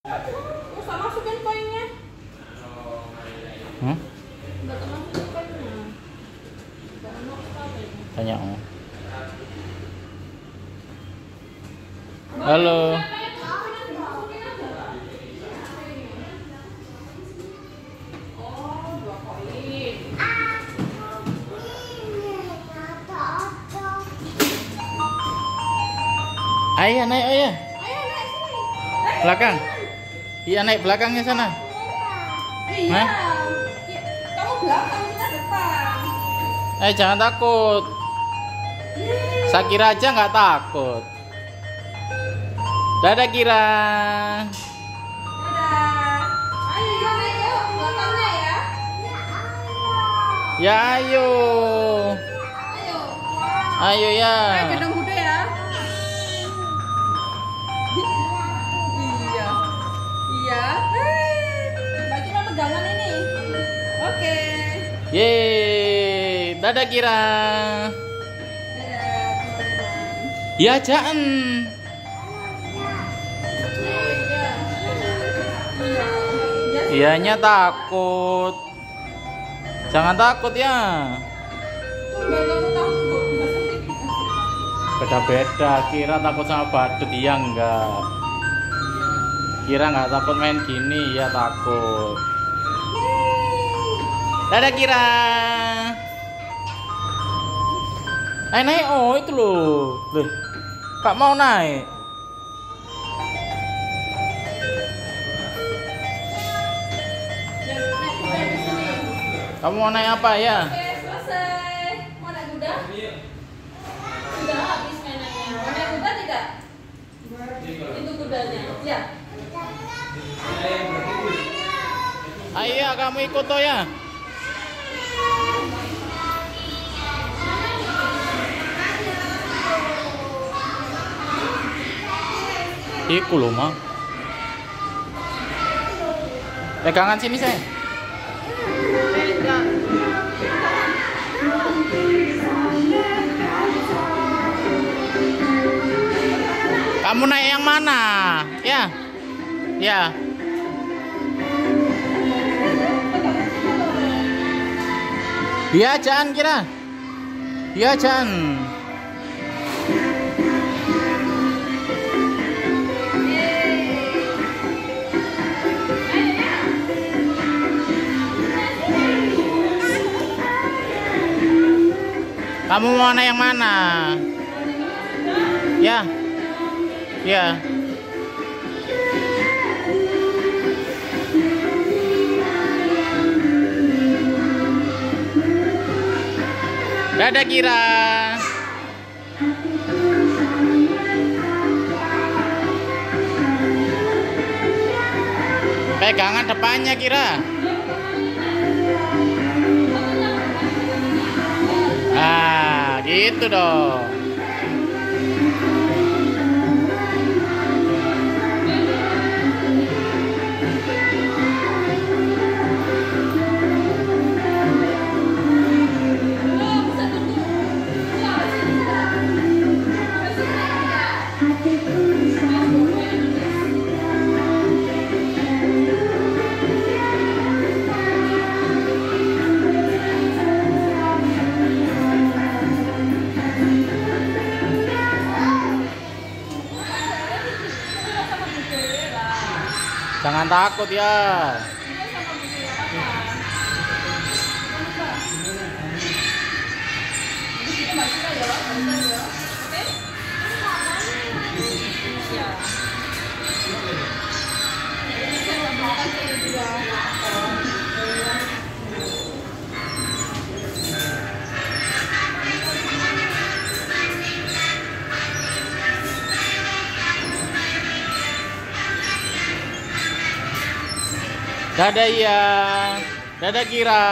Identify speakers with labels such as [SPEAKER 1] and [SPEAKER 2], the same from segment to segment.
[SPEAKER 1] Usah masukin koinnya.
[SPEAKER 2] Hmm?
[SPEAKER 1] Enggak masukin koinnya. Jangan mau sekali.
[SPEAKER 2] Tanya oh. Halo. Ayah naik ayah.
[SPEAKER 1] Ayo naik sini.
[SPEAKER 2] Belakang. Iya naik belakangnya sana.
[SPEAKER 1] Iya.
[SPEAKER 2] Hah?
[SPEAKER 1] Kamu belakang, kita depan.
[SPEAKER 2] Jangan takut. Sakira aja nggak takut. Dadah Kira.
[SPEAKER 1] Dadah. Ayo ya naik yuk, belakangnya ya.
[SPEAKER 2] Ya ayo.
[SPEAKER 1] Ayo.
[SPEAKER 2] Ayo ya.
[SPEAKER 1] Ayo gendong Bude ya. Iya. Iya. Mbak Kira pegangan ini. Oke.
[SPEAKER 2] Yeay. Dadah Kira.
[SPEAKER 1] Dadah teman-teman.
[SPEAKER 2] Ya jangan. Ianya takut. Jangan takut ya. Beda-beda. Kira takut sama badut, iya enggak. Kira nggak takut main gini, ya takut. Dadah Kira. Ayo naik, oh itu loh. Loh, Kak mau naik. Kamu mau naik apa ya?
[SPEAKER 1] Oke, selesai. Mau naik kuda? Sudah habis mainannya. Mau naik kuda tidak? Itu kudanya. Ya.
[SPEAKER 2] Ayo kamu ikut toh ya. Iku loh mah. Pegangan sini saya. Kamu naik yang mana? Ya. Ya. Iya jangan Kira. Iya jangan. Kamu mau naik yang mana? Ya. Ya. Dadah Kira. Pegangan depannya Kira. Nah, gitu dong. Jangan takut ya. Dadah ya. Dadah Kira.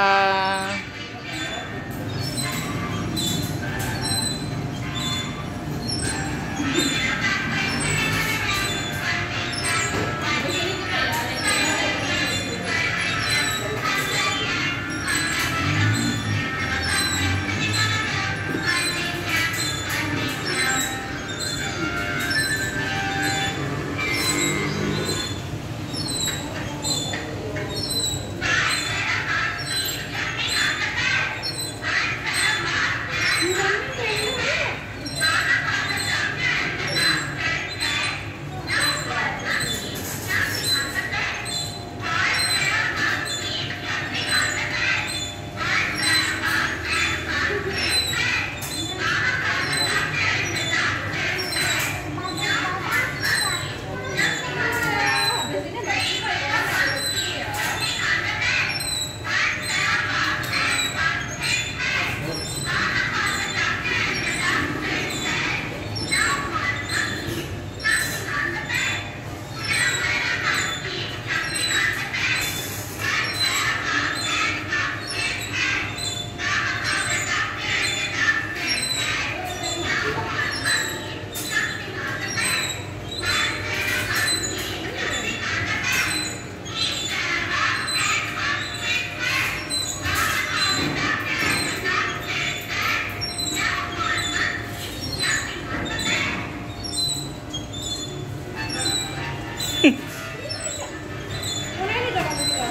[SPEAKER 1] Mana ini dah kamu kira?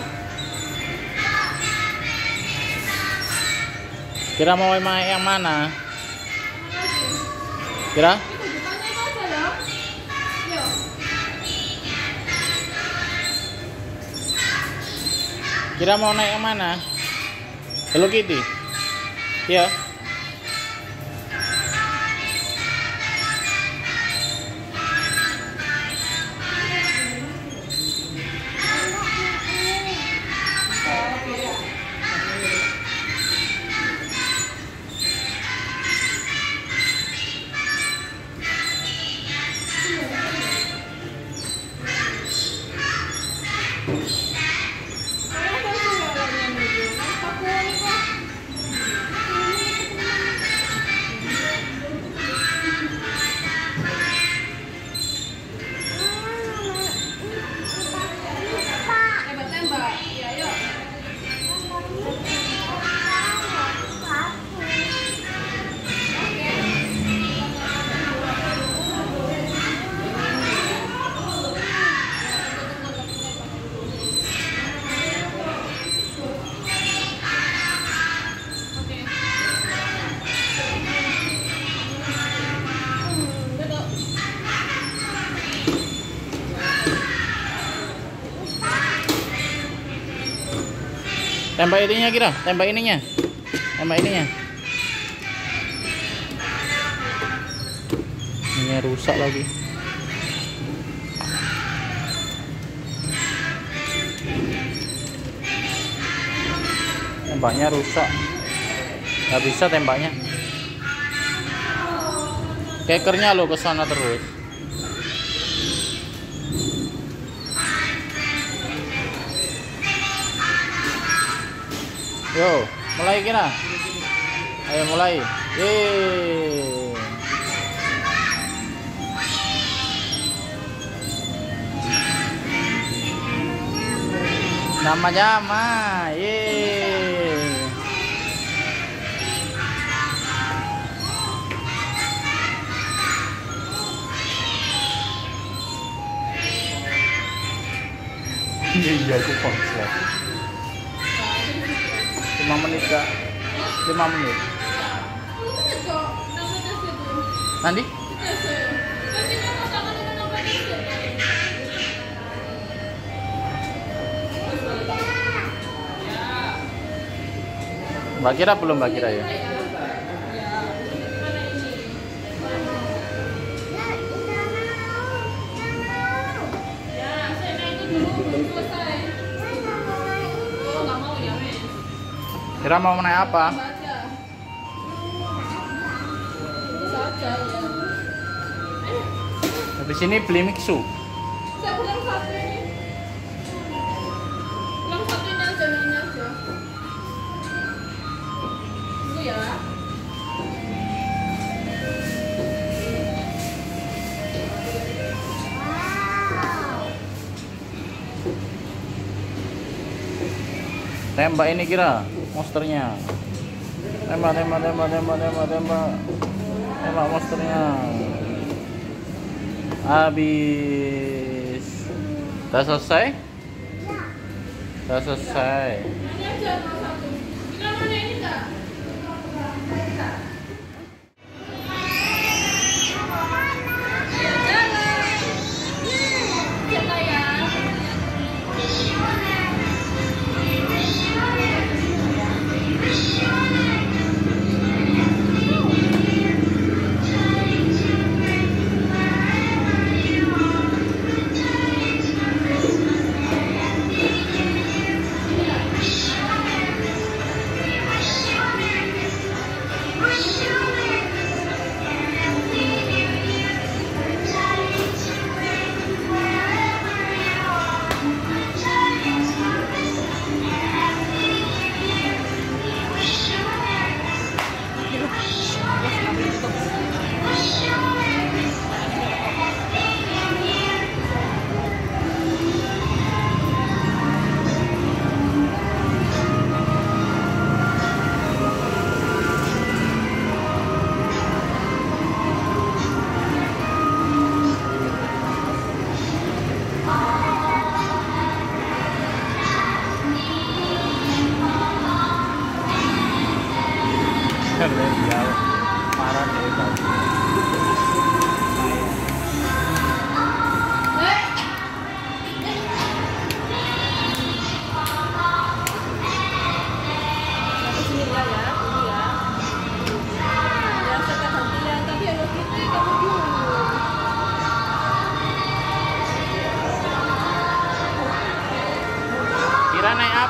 [SPEAKER 2] Kira mau main yang mana? Kira?
[SPEAKER 1] Itu bukannya itu aja loh. Yo.
[SPEAKER 2] Kira mau naik yang mana? Hello Kitty? Iya.
[SPEAKER 1] Tembak-tembak. Iya, yuk. Oke. Duduk.
[SPEAKER 2] Tembak ininya Kira, tembak ininya. Tembak ininya. Ininya rusak lagi. Tembaknya rusak. Gak bisa tembaknya. Kekernya lo ke sana terus. Yo, mulai Kira. Ayo mulai. Yeay. Nama jama. Yeay. Iya, aku paksa. 5 menit Kak. 5 menit. Nanti? Mbak Kira belum Mbak Kira ya? Kira mau naik apa? Di sini beli mixu.
[SPEAKER 1] Saya bilang satu ini. Bilang satu ini aja, ini aja. Dulu ya.
[SPEAKER 2] Tembak ini Kira, monsternya. Tembak, tembak, tembak, tembak, tembak, tembak. Tembak monsternya. Habis. Udah selesai? Udah selesai.
[SPEAKER 1] Ini aja satu. Bilang mana ini enggak?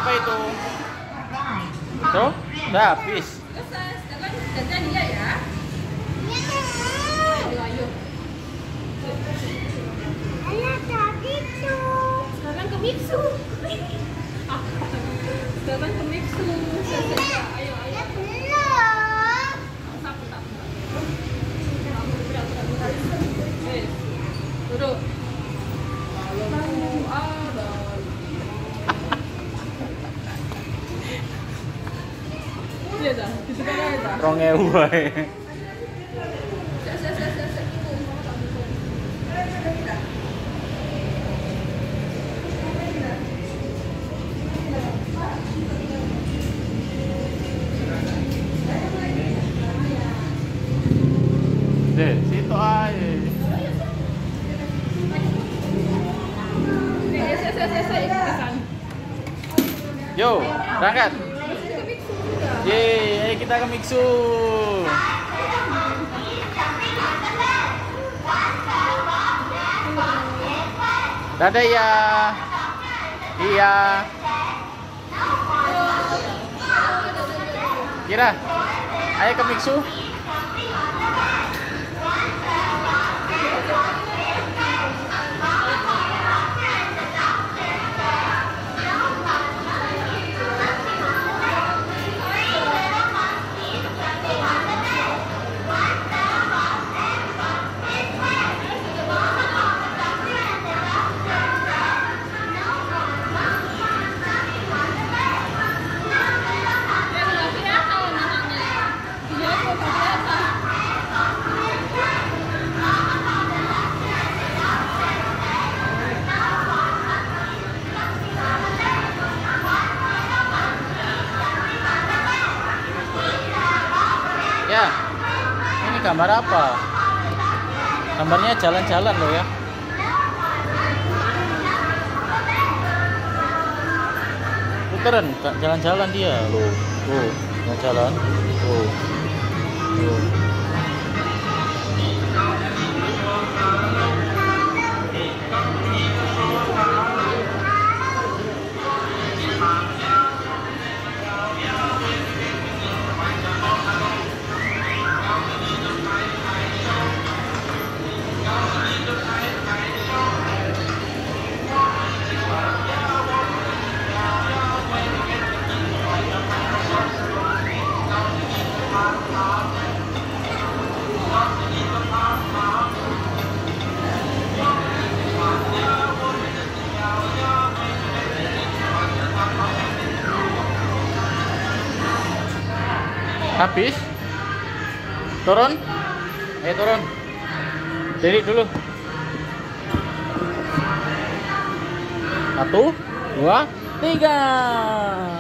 [SPEAKER 2] berapa itu? Tuh, udah habis.
[SPEAKER 1] Selesai, sekarang jajan dia ya. Ayo, ayo. Sekarang ke Mixu. Sekarang ke Mixu. Ayo, ayo. Duduk. Iya dah, di sebelah ada.
[SPEAKER 2] 2.000 wae. Deh, situ aja. Yo, berangkat. Yeay, ayo kita ke Mixu. Dadah ya. Iya. Kira, ayo ke Mixu. Ya, ini gambar apa? Gambarnya jalan-jalan loh ya. Puteran, jalan-jalan dia loh. Tuh, jalan-jalan. Tuh. Tuh. Habis? Turun? Ayo turun. Diri dulu. 1, 2, 3.